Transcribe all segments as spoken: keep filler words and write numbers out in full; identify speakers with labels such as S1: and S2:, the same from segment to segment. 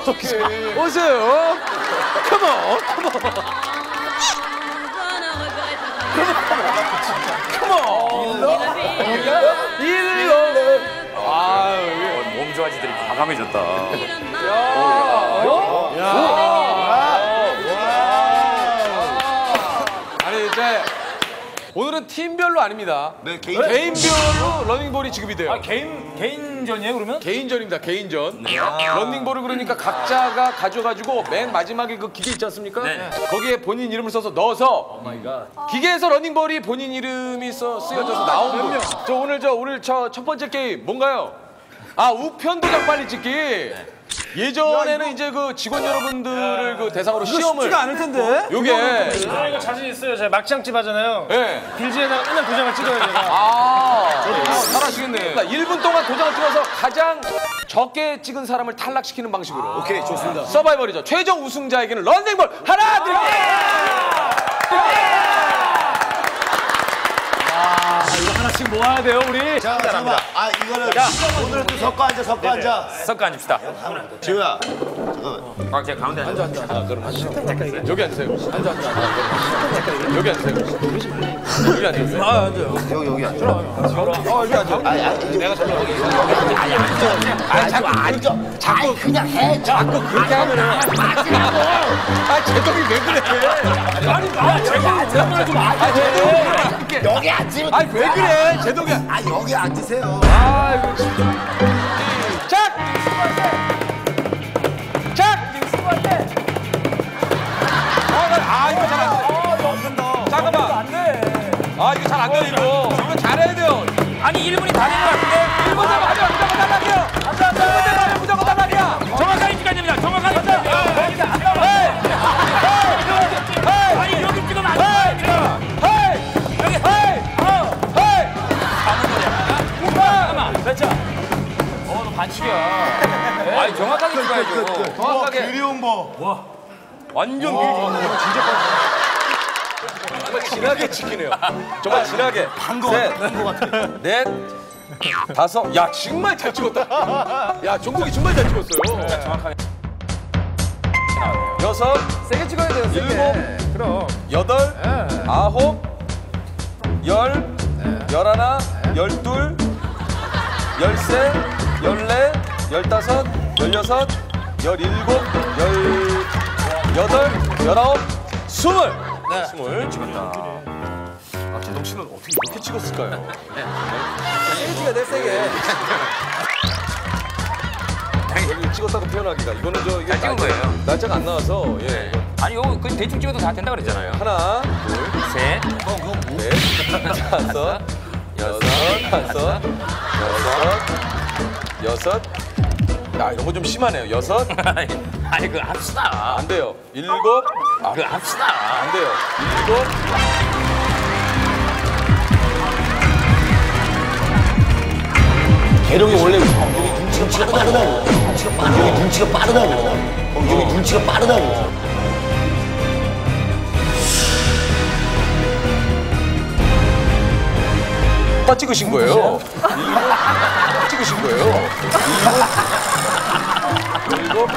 S1: 오세요. 컴온, 컴온. 컴온. 일로. 아유,
S2: 몸 좋아지들이 과감해졌다.
S1: 야. 아니 이제 오늘은 팀별로 아닙니다.
S3: 네, 개인.
S1: 개인별로 러닝볼이 지급이 돼요.
S2: 아, 개인, 개인전이에요, 그러면?
S1: 개인전입니다. 개인전. 러닝볼을 그러니까 각자가 가져가지고 맨 마지막에 그 기계 있지 않습니까?
S2: 네.
S1: 거기에 본인 이름을 써서 넣어서 기계에서 러닝볼이 본인 이름이 써 쓰여져서 나온 분. 저 오늘 저 오늘 저 첫 번째 게임 뭔가요? 아, 우편 도장 빨리 찍기. 예전에는 이제 그 직원 여러분들을 그 대상으로 시험을
S4: 쉽지가 않을 텐데.
S1: 요게
S5: 저 이거 자신 있어요. 제가 막장집 하잖아요.
S1: 예.
S5: 빌지에다가 맨날 도장을 찍어요, 제가.
S1: 아, 아, 잘하시겠네. 그러니까 일 분 동안 도장을 찍어서 가장 적게 찍은 사람을 탈락시키는 방식으로.
S3: 오케이, 좋습니다.
S1: 서바이벌이죠. 최종 우승자에게는 런닝볼 하나 드릴게요.
S5: 아, 이거 하나씩 모아야 돼요, 우리.
S3: 자, 잠깐만. 아, 이거는 오늘은 또 섞어 앉아, 섞어 앉아.
S2: 섞어 앉읍시다.
S3: 지우야, 잠깐만.
S2: 아, 제가 가운데 앉아. 앉아, 앉아.
S1: 여기 앉으세요. 앉아, 앉아. 여기 앉으세요. 여기 앉으세요.
S4: 아, 앉아요.
S3: 여기, 여기 앉아.
S4: 어, 여기 앉아.
S3: 아니, 아니, 내가 저기 여기. 아니, 앉아. 아니, 자꾸 앉아. 자꾸 그냥 해. 자꾸 그렇게 하면은.
S1: 아, 제동이 왜 그래?
S5: 아니, 나 제가 제발 좀
S1: 아, 제동이
S3: 여기 앉으면.
S1: 아니, 왜 그래? 제동이.
S3: 아, 여기 앉으세요.
S1: 아, 이거 진짜. 시작! 시작! 아, 이거 잘 안 돼. 잠깐만. 아, 이거 잘 안 돼, 이거. 이거 잘해야 돼요.
S2: 아니, 일 분이 다 된 것 같은데?
S1: 일 분 되면 하면 무조건 탈락이야. 앉아, 앉아. 일 분 되면 하면 무조건 탈락이야.
S2: 정확하게 찍어야 됩니다. 정확하게 찍어야 돼요. 아니, 여기 찍으면 안 돼요.
S1: 헤이!
S2: 여기.
S1: 헤이! 헤이!
S2: 잠깐만. 됐죠? 어, 너 반칙이야. 아니, 정확하게 찍어야죠.
S1: 정확하게.
S3: 그리운 거.
S2: 완전 비리.
S1: 정말 진하게 지키네요. 정말 진하게.
S3: 한거
S1: 셋,
S3: 한거 같아.
S1: 넷, 다섯. 야, 정말 잘 찍었다. 야, 종국이 정말 잘 찍었어요.
S2: 정확하게.
S1: 여섯,
S4: 세게 찍어야 돼요, 세게.
S1: 일곱,
S4: 그럼.
S1: 여덟, 아홉, 열, 열하나, 열둘, 열세, 열네, 열다섯, 열여섯, 열일곱, 열여덟, 열아홉, 스물. 네. 스물 찍었다. 아, 제동 씨는 어떻게 이렇게 찍었을까요?
S4: 세게 찍어야 돼, 세게.
S1: 여기 찍었다고 표현하기가 이거는 저 이게
S2: 잘 찍은
S1: 날짜-
S2: 거예요.
S1: 날짜가 안 나와서 예. 이거
S2: 아니, 이거 그 대충 찍어도 다 된다 그랬잖아요.
S1: 하나, 둘,
S2: 셋.
S1: 넷, 다섯, 여섯, 다섯, 여섯, 여섯. 야, 이런 거 좀 심하네요. 여섯,
S2: 아니, 그거 합시다.
S1: 안 돼요. 일곱, 아,
S2: 그거 합시다.
S1: 안 돼요. 일곱,
S3: 계룡이 원래 여기 눈치가 빠르다고. 눈치가 빠르다고. 여기 눈치가 빠르다고. 어, 여기 눈치가 빠르다고.
S1: 빠 찍으신 거예요. 일곱, 찍으신 거예요. 일곱,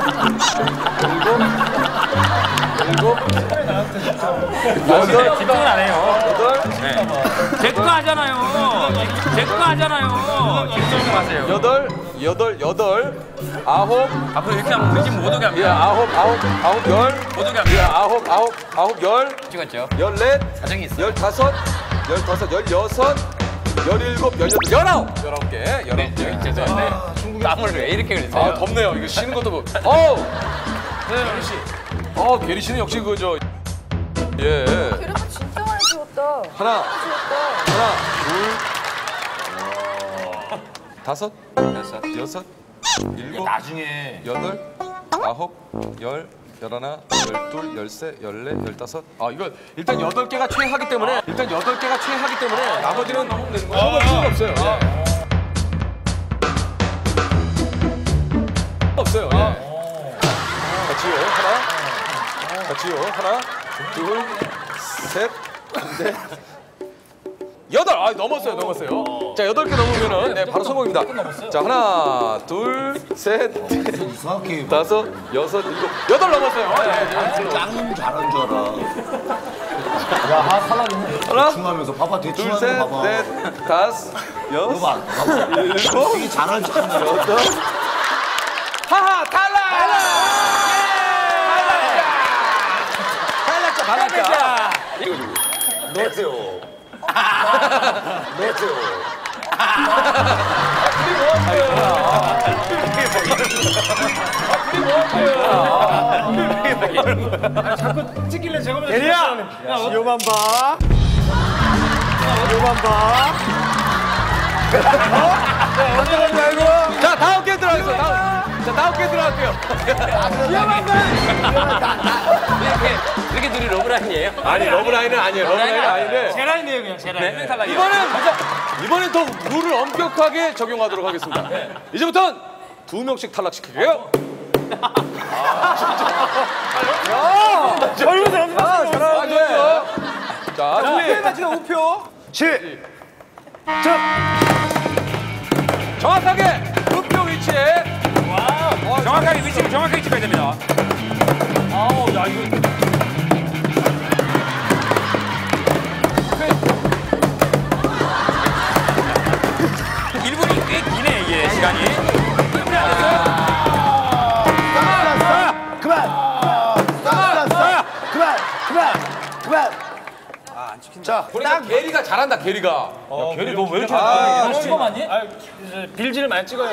S1: 일곱, 일곱, 여덟,
S2: 집중을 안 해요.
S1: 여덟,
S2: 제 거 하잖아요. 제 거 하잖아요. 집중 좀 하세요.
S1: 여덟, 여덟, 여덟, 아홉,
S2: 앞으로 이렇게 하면 우리 집 못 오게
S1: 예,
S2: 합니다.
S1: 아홉, 아홉, 아홉, 열,
S2: 못 오게
S1: 예,
S2: 합니다.
S1: 아홉, 아홉, 아홉, 열,
S2: 찍었죠?
S1: 열넷,
S2: 사정이 있어요.
S1: 열다섯, 열다섯, 열여섯, 열일곱, 열여덟, 열아홉, 열아홉 개, 열아홉
S2: 네,
S1: 개.
S2: 저기 죄송한데 땀을 왜 이렇게 흘리세요?
S1: 아, 덥네요. 이거 쉬는 것도 뭐. 어우,
S5: 네, 씨.
S1: 어, 게리 씨는 역시 그 저. 예.
S6: 계란은 진짜 많이 찍었다.
S1: 하나,
S6: 찍었다.
S1: 하나, 둘, 어, 다섯,
S2: 여섯.
S1: 여섯, 일곱,
S2: 나중에
S1: 여덟, 아홉, 열, 열하나, 열둘, 열세, 열네, 열다섯. 아, 이거 일단 여덟 개가 최하기 때문에 일단 여덟 개가 최하기 때문에 나머지는 넘으면 되는 거예요. 넘을 필요가 없어요. 예. 없어요. 예. 같이요. 하나, 같이요. 하나, 둘, 셋, 넷, 여덟. 아, 넘었어요, 넘었어요. 자, 여덟 개 넘으면은 네, 바로 성공입니다. 자, 하나, 둘, 셋, 넷, 다섯, 여섯, 일곱, 여덟 넘었어요. 네,
S3: 짱 잘한 줄 알아.
S1: 하나,
S3: 중하면서 봐봐 대충
S1: 둘,
S3: 하는
S1: 셋,
S3: 거 봐봐.
S1: 넷, 다섯, 여섯,
S3: 봐봐. 봐봐.
S1: 일곱,
S3: 되게 잘한 줄 알아.
S1: 여덟. 하하, 탈락! 탈락자, 탈락자.
S3: 메테오. 메테오.
S2: 찍길래 제가
S5: 대리야! 시오만 봐. 시오만 봐.
S1: 자, 다음 게임 들어가겠습니다. 다음, 자, 다음 게임 들어갈게요.
S2: 이렇게 이렇게 둘이 러브라인이에요?
S1: 아니, 러브라인은 아니에요. 러브라인은 아닌데.
S2: 제 라인이에요 그냥 제 라인. 네.
S1: 이번엔, 이번엔 더 룰을 엄격하게 적용하도록 하겠습니다. 이제부터는 두 명씩 탈락시킬게요.
S5: 젊은 연습. 아,
S1: 아, 좋죠. 자, 준비.
S4: 맞히는 우표.
S1: 정확하게 우표 위치에.
S2: 정확하게 위치를 정확하게 찍어야 됩니다. 아우 야 이거. 일 분이 꽤 기네 이게 시간이.
S3: 그만. 그만. 그만. 그만. 그만.
S1: 자, 보니까 게리가 잘한다, 게리가.
S2: 야, 걔리 너 왜 이렇게
S5: 아,
S2: 찍어 맞니?
S5: 아, 빌지를 많이 찍어야 돼.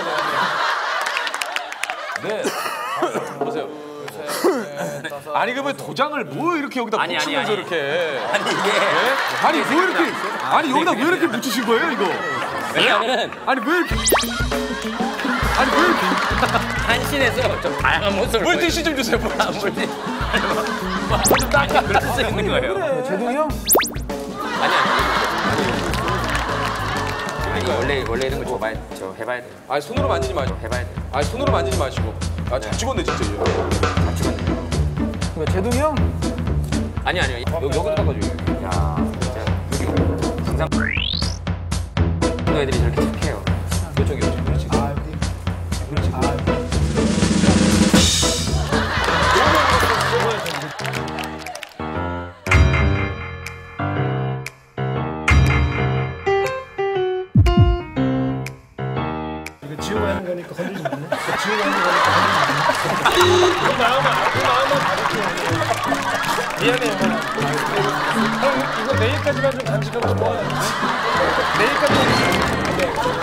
S1: 네. 보세요. 아니, 그 왜 도장을 뭐 이렇게 여기다
S2: 아니, 아니,
S1: 붙이면서
S2: 아니.
S1: 이렇게.
S2: 아니 이게
S1: 네? 아니, 왜 이렇게. 아니, 여기다 왜 이렇게 붙이신 거예요, 이거?
S2: 왜냐면은
S1: 아니, 왜 이렇게. 아니, 왜 이렇게.
S2: 한신에서 좀 다양한 모습을
S1: 물티슈 좀 주세요,
S2: 보여. 물티. 좀 닦아 그럴 수 있는 거예요.
S4: 제동이 형?
S2: 아니 아니. 아니 원래 원래 이런 거 줘봐야 저 해봐야 돼.
S1: 아니, 손으로 만지지 마시고.
S2: 해봐야 돼.
S1: 아니, 손으로 만지지 마시고. 아, 잘 찍었네, 진짜. 이거.
S2: 다 찍었네.
S4: 왜 제동이 형?
S2: 아니 아니요. 여기 여기도 바꿔줘요. 야 진짜 여기 항상 애들이 저렇게 착해요.
S1: 이쪽이, 이쪽. 그렇지.
S5: 지우고 하는 거니까 건들지 마. 지우고 하는 거니까 건들지 마. 그 마음은 그 마음은 다르죠. 미안해 영원아. 형 이거 내일까지만 좀 간직하고 좋아. 내일까지.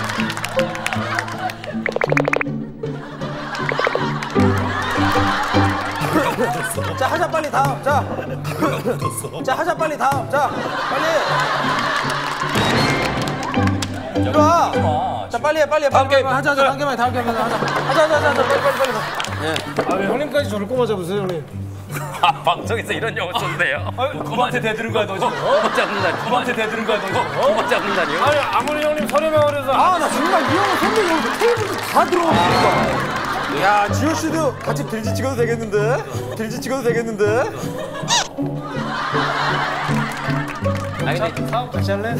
S4: 자, 하자 빨리 다음. 자. 자, 하자 빨리 다음. 자, 빨리. 이리 와. 자, 빨리 해, 빨리 해.
S1: 다음
S4: 빨리,
S1: 게임.
S4: 빨리. 하자, 하자. 다음 게임 하자. 다음 게임 하자. 하자, 하자, 하자, 하자. 빨리, 빨리, 빨리.
S5: 아, 왜 형님까지 저를 꼽아잡으세요 형님?
S2: 아 방송에서 이런 영어 썼는데요.
S5: 그만한테 대드는 거야 너 지금.
S2: 그만 잡는다니.
S5: 그만한테 대드는 거야 너 지금.
S2: 그만 잡는다니요.
S5: 아니 아무리 형님 서류만 그래서.
S4: 아, 나 정말 이 형은 선배 여기서 테이블도 다 들어오니까. 야, 지호 씨도 같이 빌지 찍어도 되겠는데? 빌지 찍어도 되겠는데?
S2: 아니 근데
S5: 사업 같이 할래?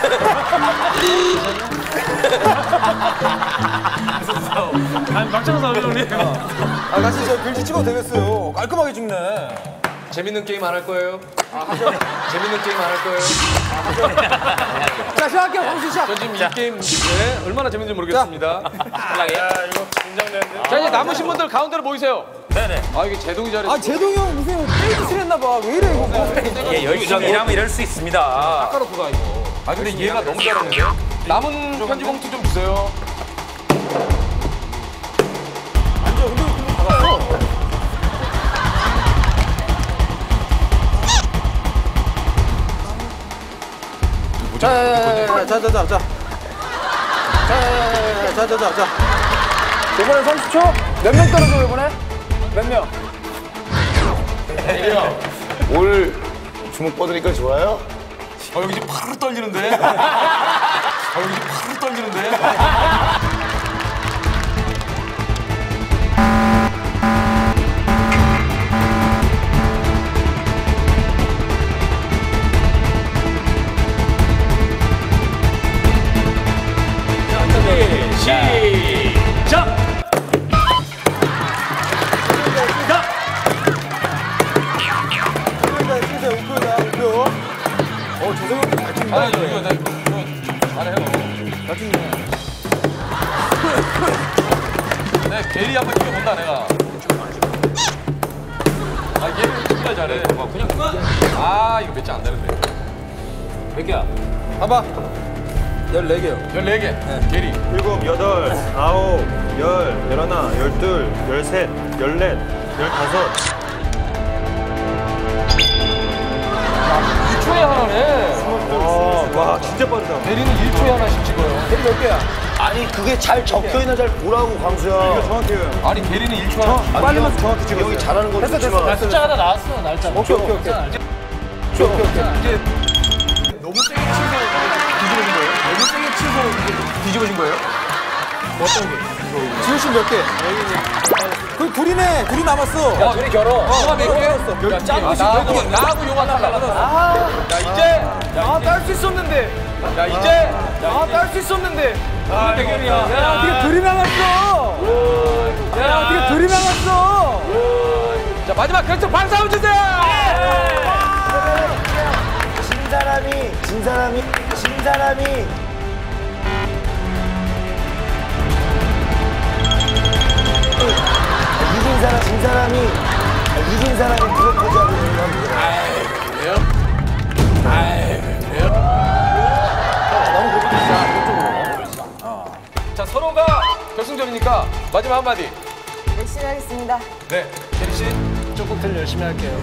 S5: 아니 막장 사업 형님.
S4: 아, 같이 저 빌지 찍어도 되겠어요. 깔끔하게 찍네.
S1: 재밌는 게임 안 할 거예요? 재밌는 게임 안 할 거예요?
S4: 자, 시작할게요. 광수 시작.
S1: 저 지금 이 게임 네, 얼마나 재밌는지 모르겠습니다.
S2: 탈락이에요.
S5: 야 이거 긴장되는데.
S1: 자, 이제 남으신 분들 가운데로 모이세요.
S2: 네네.
S1: 아, 이게 제동이 잘했어.
S4: 아, 제동이 형 무슨 페이지 했나 봐. 왜 이래, 이거. 뭐.
S2: 예, 열심히 일하면 이럴 수 있습니다.
S1: 깎아놓고 가, 이거. 아, 근데 얘가 너무 잘하는데? 남은 편지 봉투 좀 주세요.
S4: 자, 자, 자, 자, 자, 자. 자, 자, 자, 자, 자. 이번에 삼십 초? 몇 명 떨어져, 이번에? 몇 명?
S3: 올 주먹 뻗으니까 좋아요?
S1: 어, 여기 지금 파르르 떨리는데? 어, 여기 지금 파르르 떨리는데?
S4: 우표다, 우표. 어, 조성형님 잘 찍는다.
S1: 아, 이거, 이거, 나 이거, 이거 잘해요.
S4: 잘 찍네.
S1: 내 게리 한번 찍어본다, 내가. 아, 게리 진짜 잘해. 그냥, 아, 이거 몇 개 안 되는데.
S2: 몇 개야?
S4: 봐봐. 열네 개요.
S1: 열네 개. 게리.
S5: 일곱, 여덟, 아홉, 열, 열하나, 열둘, 열셋, 열넷, 열다섯.
S1: 일 초에 하나네.
S5: 와, 진짜 빠르다.
S1: 게리는 일 초에 하나씩 찍어요.
S4: 게리 몇 개야?
S3: 아니 그게 잘 적혀있나 잘 보라고 광수야.
S5: 정확해요.
S1: 아니, 게리는 일 초에 하나씩.
S3: 빨리만 정확히 찍어. 형이 잘하는 건 좋지만.
S5: 숫자 하나 나왔어, 날짜.
S4: 오케이, 오케이, 오케이. 오케이, 오케이, 오케이.
S1: 너무 세게 치고 뒤집어진 거예요? 너무 세게 치고 뒤집어진 거예요?
S5: 어떤 게?
S4: 지효 씨몇 개? 그 둘이네. 둘이 남았어.
S1: 야, 둘이 결혼. 어, 몇 개?
S4: 야,
S1: 짠 나하고, 나하고 용화 달라. 야, 이제.
S5: 아, 딸 수 있었는데.
S1: 야, 이제.
S5: 아, 딸 수 있었는데. 아,
S1: 대결이야.
S4: 야, 어떻게 둘이 남았어? 야, 어떻게 둘이 남았어?
S1: 자, 마지막 결정 박수 한번 주세요!
S3: 진 사람이 진 사람이 진 사람이 이긴 사람 진 사람이 이긴 사람이 프로포즈하고 있는
S1: 자, 서로가 결승점이니까 마지막 한마디.
S6: 열심히 하겠습니다.
S1: 네, 제리 씨.
S5: 조금 열심히 할게요.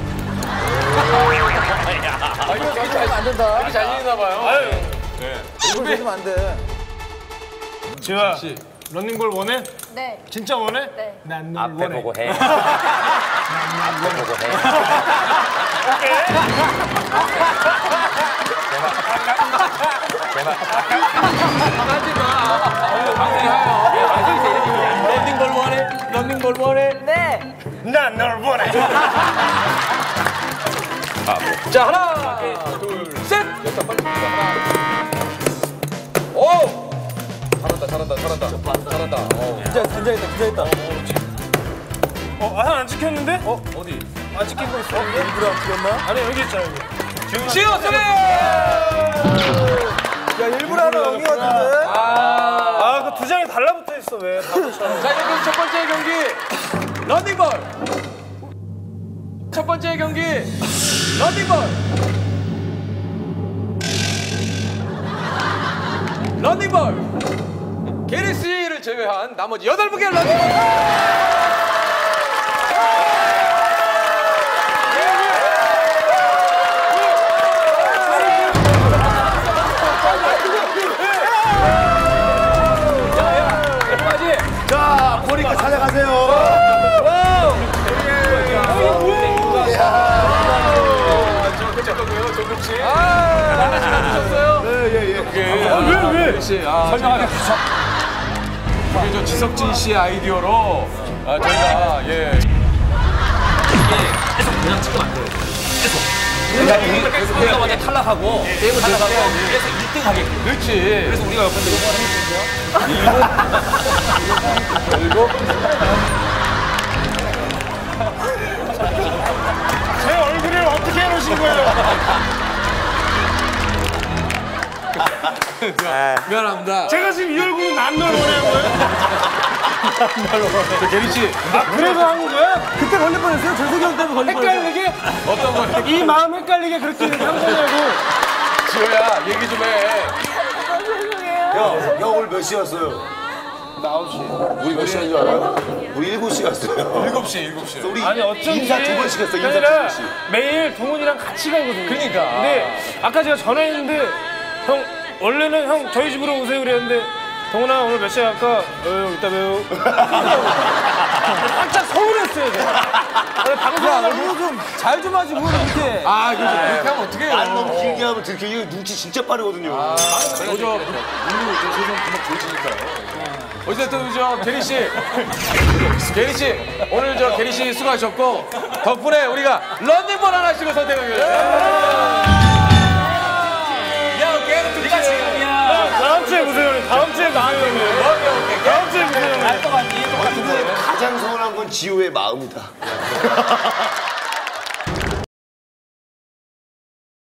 S1: 아, 이거 되게 잘, 안 된다. 되게 잘 읽나 봐요.
S5: 아유.
S1: 네.
S4: 이걸 내주면 안 돼.
S5: 지효야,
S1: 씨.
S5: 런닝볼 원해?
S6: 네.
S5: 진짜 원해?
S6: 네.
S5: 난 널
S2: 앞에
S5: 원해.
S2: 보고 해. 앞에 보고 해. 제발.
S1: 하지 마. 런닝볼 원해? 런닝볼 원해?
S6: 네.
S5: 난 널 원해.
S1: 자, 하나, 둘, 셋! 됐다, 빨리 찍자, 하나. 오! 잘한다, 잘한다, 잘한다. 잘한다. 어.
S4: 진짜, 진짜 있다, 진짜 있다.
S5: 어, 아, 하나 안 찍혔는데? 어,
S1: 어디?
S5: 안 찍힌 거 있어.
S4: 일부러 안 찍었나?
S5: 아니, 여기 있잖아, 여기.
S1: 지호 승리!
S4: 야, 일부러 하나 엉이 같은데?
S1: 아.
S5: 아, 그 두 장이 달라붙어 있어, 왜? 다 붙여.
S1: 자, 여기 첫 번째 경기 런닝볼. 첫 번째 경기 런닝볼. 런닝볼. 게리 씨를 제외한 나머지 여덟 분의 런닝볼.
S3: 자 보니까 찾아가세요.
S1: 왜, 왜? 아, 설명하게 주셔. 이게 저 지석진 씨의 아이디어로 아, 저희가 예.
S2: 계속 그냥 찍으면 안 돼요. 계속. 계속 계속 우리가 만약 탈락하고 게임을 탈락하고 계속 일 등 하게끔.
S1: 그렇지.
S2: 그래서 우리가 옆에서 이거 하는
S1: 그리고
S5: 제 얼굴을 어떻게 해놓으신 거예요?
S1: 미안합니다.
S5: 제가 지금 이 얼굴은 난 널 원해 한 거예요?
S1: 저 게리 씨
S5: 아, 그래서 한 거야?
S4: 그때 걸릴 뻔했어요. 재석이 형 때문에 걸릴 뻔했어요.
S5: 헷갈리게?
S1: 어떤 거?
S5: 이 마음 헷갈리게 그렇게 한 거냐고.
S1: 지호야 얘기 좀 해.
S3: 형, 형 오늘 몇 시 왔어요? 나 아홉 시. 우리 몇 시인 줄 알아요? 우리 일곱 시 갔어요.
S1: 일곱 시 일곱 시.
S3: 우리
S5: 아니 어쩐지
S3: 인사 두 번씩 했어. 인사 두
S5: 아니라
S3: 번씩.
S5: 매일 동훈이랑 같이 가거든요.
S1: 그러니까.
S5: 근데 아까 제가 전화했는데 형 원래는 형 저희 집으로 오세요 그랬는데 동훈아 오늘 몇 시에 갈까? 어 이따 봬요. 깜짝 서운했어요 제가. 아니,
S4: 야,
S5: 방송하려고
S4: 너 좀 잘 좀 하지, 그거는 그렇게.
S1: 아 이거 그렇게 하면 어떡해요?
S3: 말 너무 길게 하면 들켜. 이거 눈치 진짜 빠르거든요.
S1: 저저 물로 저 세상 금방 보여지니까요. 어쨌든 저 게리 씨, 게리 씨 오늘 저 게리 씨 수고하셨고 덕분에 우리가 런닝볼 하나씩을 선택하기로 했어요. 네가 지금이야.
S5: 다음 주에 보세요. 다음 주에 나한테 보세요. 다음 주에 보세요.
S3: 가장 서운한 건 지호의 마음이다.